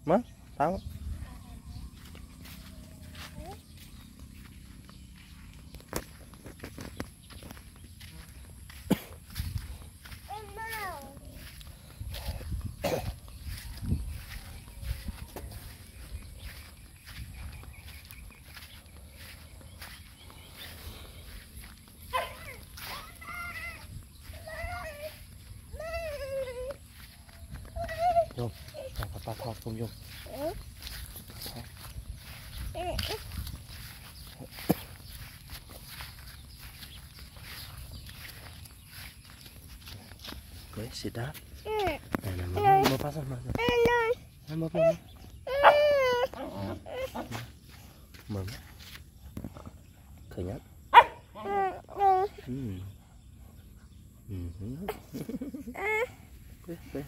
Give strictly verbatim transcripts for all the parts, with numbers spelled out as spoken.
Má, tao. Vô, ta thọt không vô. Okay, sit down. Này nè, mau mau pasang mau. Mau mau mau. Mầm. Khởi nhá. Ừ. Ừ. Bé bé.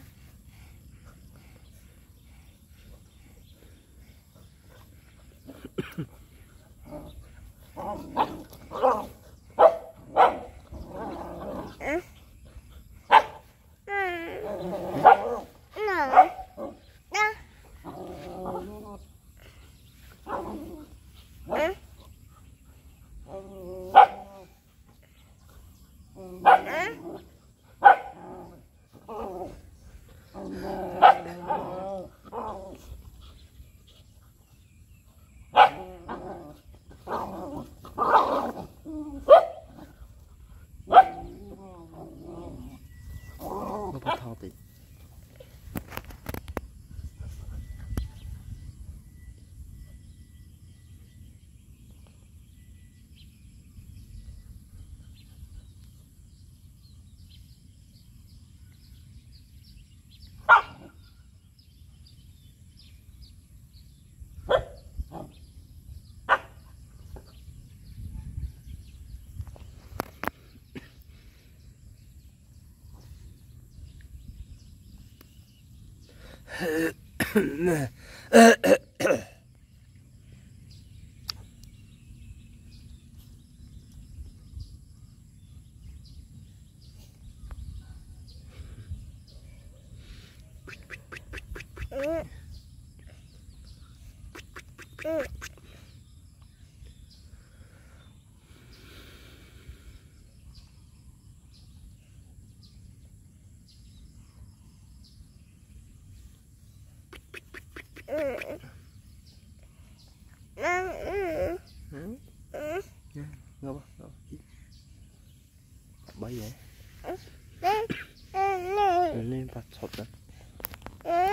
Nó bắt thao tí. Ngđâu ba? Bay vậy? Lên bắt sọt đó.